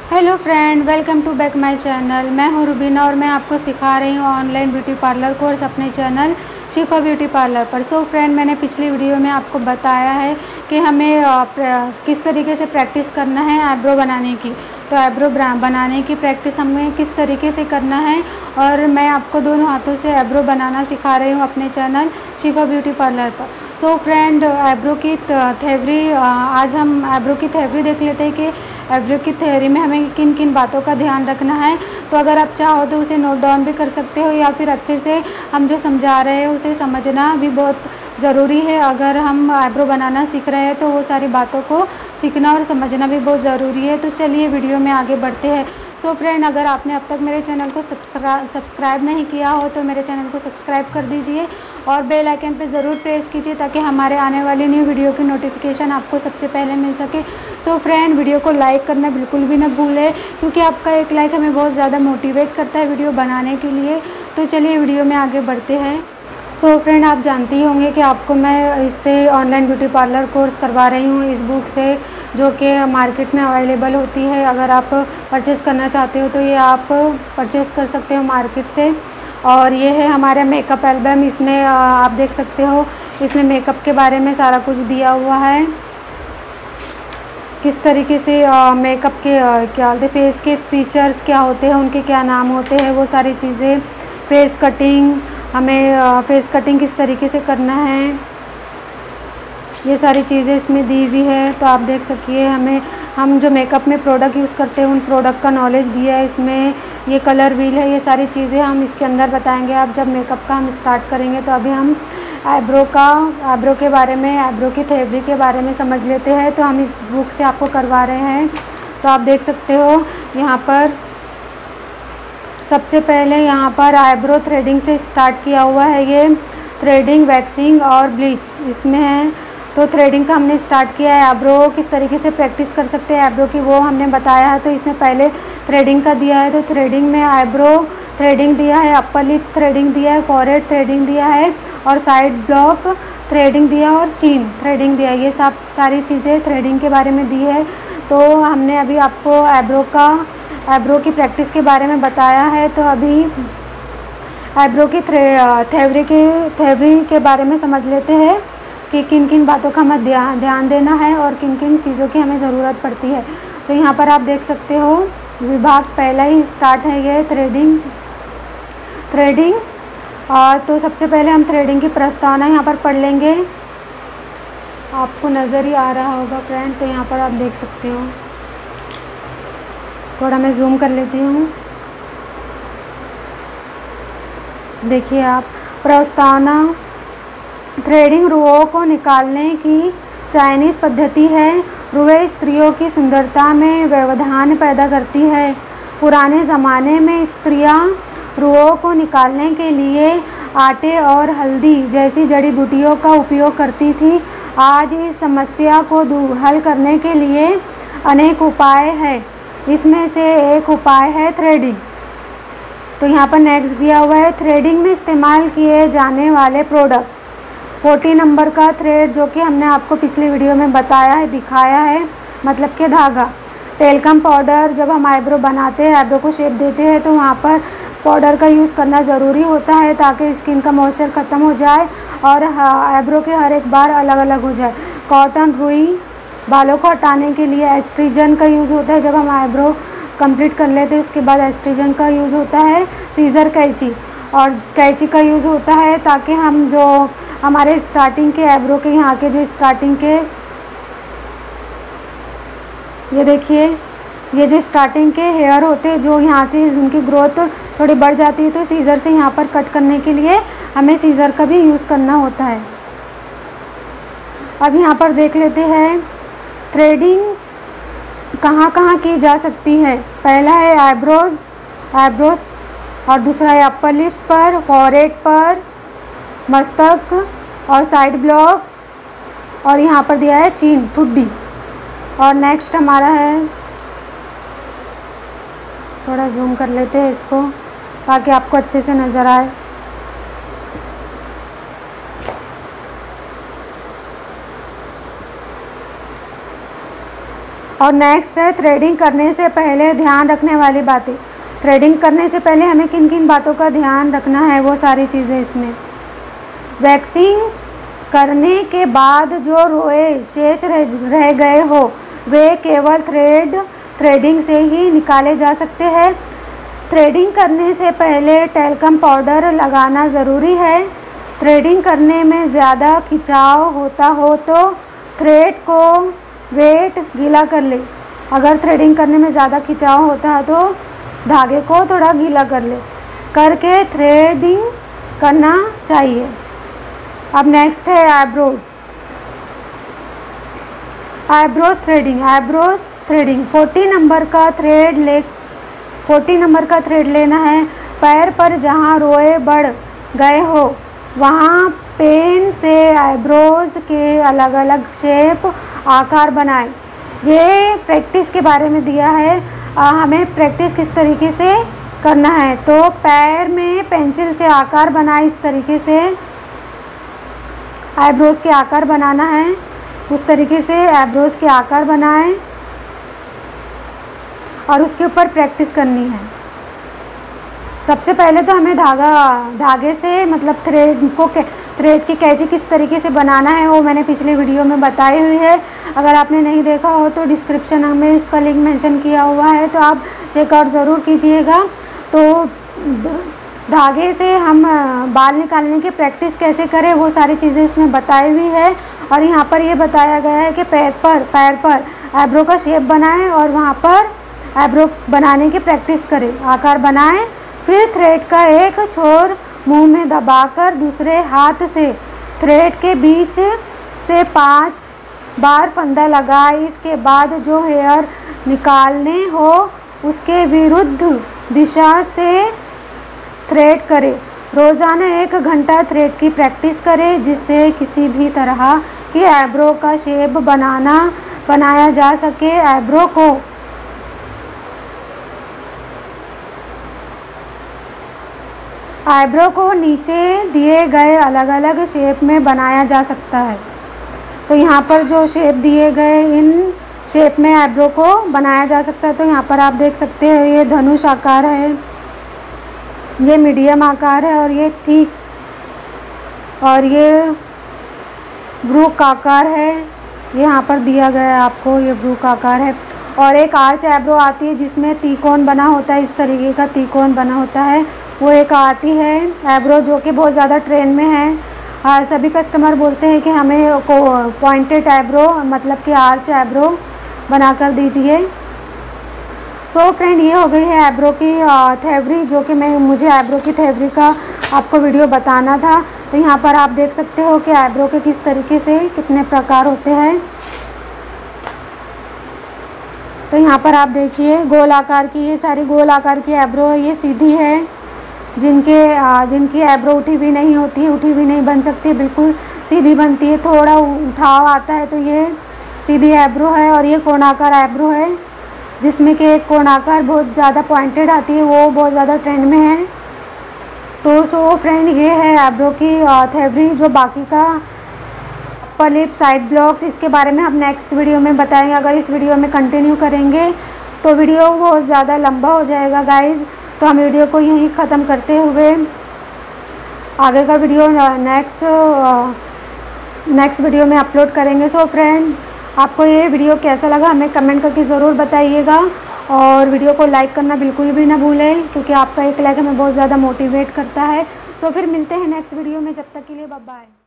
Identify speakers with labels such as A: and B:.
A: Hello friend, welcome to back my channel. मैं हूँ रुबीना और मैं आपको सिखा रही हूँ ऑनलाइन ब्यूटी पार्लर कोर्स अपने चैनल शिफा ब्यूटी पार्लर पर। सो फ्रेंड, मैंने पिछली वीडियो में आपको बताया है कि हमें किस तरीके से प्रैक्टिस करना है आईब्रो बनाने की। तो आईब्रो बनाने की प्रैक्टिस हमें किस तरीके से करना है, और मैं आपको दोनों हाथों से आईब्रो बनाना सिखा रही हूँ अपने चैनल शिफा ब्यूटी पार्लर पर। सो फ्रेंड, आईब्रो की थेवरी, आज हम आईब्रो की थेवरी देख लेते हैं कि आईब्रो की थ्योरी में हमें किन किन बातों का ध्यान रखना है। तो अगर आप चाहो तो उसे नोट डाउन भी कर सकते हो, या फिर अच्छे से हम जो समझा रहे हैं उसे समझना भी बहुत ज़रूरी है। अगर हम आईब्रो बनाना सीख रहे हैं तो वो सारी बातों को सीखना और समझना भी बहुत ज़रूरी है। तो चलिए वीडियो में आगे बढ़ते हैं। सो फ्रेंड, अगर आपने अब तक मेरे चैनल को सब्सक्राइब नहीं किया हो तो मेरे चैनल को सब्सक्राइब कर दीजिए और बेल आइकन पे ज़रूर प्रेस कीजिए ताकि हमारे आने वाली न्यू वीडियो की नोटिफिकेशन आपको सबसे पहले मिल सके। सो फ्रेंड, वीडियो को लाइक करना बिल्कुल भी ना भूलें, क्योंकि आपका एक लाइक हमें बहुत ज़्यादा मोटिवेट करता है वीडियो बनाने के लिए। तो चलिए वीडियो में आगे बढ़ते हैं। सो फ्रेंड, आप जानती ही होंगे कि आपको मैं इससे ऑनलाइन ब्यूटी पार्लर कोर्स करवा रही हूँ इस बुक से, जो कि मार्केट में अवेलेबल होती है। अगर आप परचेज़ करना चाहते हो तो ये आप परचेज़ कर सकते हो मार्केट से। और ये है हमारा मेकअप एल्बम। इसमें आप देख सकते हो, इसमें मेकअप के बारे में सारा कुछ दिया हुआ है, किस तरीके से मेकअप के क्या बोलते फेस के फीचर्स क्या होते हैं, उनके क्या नाम होते हैं, वो सारी चीज़ें। फेस कटिंग, हमें फेस कटिंग किस तरीके से करना है, ये सारी चीज़ें इसमें दी हुई है। तो आप देख सकिए, हम जो मेकअप में प्रोडक्ट यूज़ करते हैं उन प्रोडक्ट का नॉलेज दिया है इसमें। ये कलर व्हील है, ये सारी चीज़ें हम इसके अंदर बताएंगे। आप जब मेकअप का हम स्टार्ट करेंगे तो अभी हम आईब्रो के बारे में, आईब्रो की थेवरी के बारे में समझ लेते हैं। तो हम इस बुक से आपको करवा रहे हैं। तो आप देख सकते हो यहाँ पर सबसे पहले यहाँ पर आईब्रो थ्रेडिंग से स्टार्ट किया हुआ है। ये थ्रेडिंग, वैक्सिंग और ब्लीच इसमें है। तो थ्रेडिंग का हमने स्टार्ट किया है। आईब्रो किस तरीके से प्रैक्टिस कर सकते हैं आईब्रो की, वो हमने बताया है। तो इसमें पहले थ्रेडिंग का दिया है। तो थ्रेडिंग में आईब्रो थ्रेडिंग दिया है, अपर लिप्स थ्रेडिंग दिया है, फॉरहेड थ्रेडिंग दिया है, और साइड ब्लॉक थ्रेडिंग दिया, और चीन थ्रेडिंग दिया है। ये सब सारी चीज़ें थ्रेडिंग के बारे में दी है। तो हमने अभी आपको आईब्रो की प्रैक्टिस के बारे में बताया है। तो अभी आईब्रो की थेवरी के बारे में समझ लेते हैं कि किन किन बातों का हमें ध्यान देना है और किन किन चीज़ों की हमें ज़रूरत पड़ती है। तो यहाँ पर आप देख सकते हो, विभाग पहला ही स्टार्ट है ये थ्रेडिंग। और तो सबसे पहले हम थ्रेडिंग की प्रस्तावना यहाँ पर पढ़ लेंगे। आपको नज़र ही आ रहा होगा फ्रेंड। तो यहाँ पर आप देख सकते हो, थोड़ा मैं जूम कर लेती हूँ। देखिए आप, प्रस्तावना। थ्रेडिंग रुओं को निकालने की चाइनीज़ पद्धति है। रुएं स्त्रियों की सुंदरता में व्यवधान पैदा करती है। पुराने ज़माने में स्त्रियां रुओं को निकालने के लिए आटे और हल्दी जैसी जड़ी बूटियों का उपयोग करती थी। आज इस समस्या को हल करने के लिए अनेक उपाय हैं। इसमें से एक उपाय है थ्रेडिंग। तो यहाँ पर नेक्स्ट दिया हुआ है, थ्रेडिंग में इस्तेमाल किए जाने वाले प्रोडक्ट। 40 नंबर का थ्रेड, जो कि हमने आपको पिछली वीडियो में बताया है, दिखाया है, मतलब कि धागा। टेल्कम पाउडर, जब हम आईब्रो बनाते हैं, आईब्रो को शेप देते हैं, तो वहाँ पर पाउडर का यूज़ करना ज़रूरी होता है ताकि स्किन का मॉइस्चर ख़त्म हो जाए और आईब्रो के हर एक बार अलग अलग हो जाए। कॉटन, रुई, बालों को हटाने के लिए एस्ट्रीजन का यूज़ होता है। जब हम आईब्रो कंप्लीट कर लेते हैं उसके बाद एस्ट्रीजन का यूज़ होता है। सीज़र, कैंची, और कैंची का यूज़ होता है ताकि हम जो हमारे स्टार्टिंग के आईब्रो के यहाँ के जो स्टार्टिंग के, ये देखिए, ये जो स्टार्टिंग के हेयर होते हैं, जो यहाँ से उनकी ग्रोथ थोड़ी बढ़ जाती है, तो सीज़र से यहाँ पर कट करने के लिए हमें सीज़र का भी यूज़ करना होता है। अब यहाँ पर देख लेते हैं थ्रेडिंग कहाँ कहाँ की जा सकती है। पहला है आईब्रोज और दूसरा है अपर लिप्स पर, फॉरहेड पर, मस्तक और साइड ब्लॉक्स, और यहाँ पर दिया है चीन, ठुड्डी। और नेक्स्ट हमारा है, थोड़ा जूम कर लेते हैं इसको ताकि आपको अच्छे से नज़र आए। और नेक्स्ट है थ्रेडिंग करने से पहले ध्यान रखने वाली बातें। थ्रेडिंग करने से पहले हमें किन किन बातों का ध्यान रखना है, वो सारी चीज़ें इसमें। वैक्सिंग करने के बाद जो रोए शेष रह गए हो वे केवल थ्रेडिंग से ही निकाले जा सकते हैं। थ्रेडिंग करने से पहले टैल्कम पाउडर लगाना ज़रूरी है। थ्रेडिंग करने में ज़्यादा खिंचाव होता हो तो थ्रेड को वेट गीला कर ले। अगर थ्रेडिंग करने में ज़्यादा खिंचाव होता है तो धागे को थोड़ा गीला कर ले, करके थ्रेडिंग करना चाहिए। अब नेक्स्ट है आईब्रोज थ्रेडिंग 40 नंबर का थ्रेड लेना है। पैर पर जहाँ रोए बढ़ गए हो वहाँ पेन से आईब्रोज के अलग अलग शेप आकार बनाएं। ये प्रैक्टिस के बारे में दिया है, हमें प्रैक्टिस किस तरीके से करना है। तो पैर में पेंसिल से आकार बनाए, इस तरीके से आईब्रोज के आकार बनाना है, उस तरीके से आईब्रोज के आकार बनाएं और उसके ऊपर प्रैक्टिस करनी है। सबसे पहले तो हमें धागे से मतलब थ्रेड की कैची किस तरीके से बनाना है वो मैंने पिछली वीडियो में बताई हुई है। अगर आपने नहीं देखा हो तो डिस्क्रिप्शन में उसका लिंक मेंशन किया हुआ है, तो आप चेकआउट ज़रूर कीजिएगा। तो धागे से हम बाल निकालने की प्रैक्टिस कैसे करें वो सारी चीज़ें इसमें बताई हुई है। और यहाँ पर ये बताया गया है कि पैर पर आईब्रो का शेप बनाएं और वहाँ पर आईब्रो बनाने की प्रैक्टिस करें, आकार बनाएं। फिर थ्रेड का एक छोर मुंह में दबाकर दूसरे हाथ से थ्रेड के बीच से 5 बार फंदा लगाए। इसके बाद जो हेयर निकालने हो उसके विरुद्ध दिशा से थ्रेड करें। रोज़ाना 1 घंटा थ्रेड की प्रैक्टिस करें, जिससे किसी भी तरह की आईब्रो का शेप बनाया जा सके। आईब्रो को नीचे दिए गए अलग अलग शेप में बनाया जा सकता है। तो यहाँ पर जो शेप दिए गए इन शेप में आईब्रो को बनाया जा सकता है। तो यहाँ पर आप देख सकते हो ये धनुष आकार है, ये मीडियम आकार है और ये थिक, और ये ब्रूक आकार है। यहाँ पर दिया गया है आपको, ये ब्रूक आकार है। और एक आर्च आईब्रो आती है जिसमें त्रिकोण बना होता है, इस तरीके का त्रिकोण बना होता है, वो एक आती है आईब्रो जो कि बहुत ज़्यादा ट्रेंड में है। सभी कस्टमर बोलते हैं कि हमें पॉइंटेड आईब्रो मतलब कि आर्च आईब्रो बना कर दीजिए। सो फ्रेंड, ये हो गई है आईब्रो की थेवरी, जो कि मुझे आईब्रो की थेवरी का आपको वीडियो बताना था। तो यहाँ पर आप देख सकते हो कि आईब्रो के किस तरीके से कितने प्रकार होते हैं। तो यहाँ पर आप देखिए गोल आकार की, ये सारी गोल आकार की आईब्रो है, ये सीधी है। जिनकी आईब्रो उठी भी नहीं होती है, उठी भी नहीं बन सकती, बिल्कुल सीधी बनती है, थोड़ा उठाव आता है तो ये सीधी आईब्रो है। और ये कोणाकार आईब्रो है जिसमें कि एक कोणाकार बहुत ज़्यादा पॉइंटेड आती है, वो बहुत ज़्यादा ट्रेंड में है। तो सो फ्रेंड, ये है आईब्रो की थेवरी। जो बाकी का अपर लिप, साइड ब्लॉक्स, इसके बारे में हम नेक्स्ट वीडियो में बताएंगे। अगर इस वीडियो में कंटिन्यू करेंगे तो वीडियो बहुत ज़्यादा लंबा हो जाएगा गाइज़। तो हम वीडियो को यहीं ख़त्म करते हुए आगे का वीडियो नेक्स्ट वीडियो में अपलोड करेंगे। सो फ्रेंड, आपको ये वीडियो कैसा लगा हमें कमेंट करके ज़रूर बताइएगा। और वीडियो को लाइक करना बिल्कुल भी ना भूलें, क्योंकि आपका एक लाइक हमें बहुत ज़्यादा मोटिवेट करता है। सो फिर मिलते हैं नेक्स्ट वीडियो में, जब तक के लिए बाय बाय।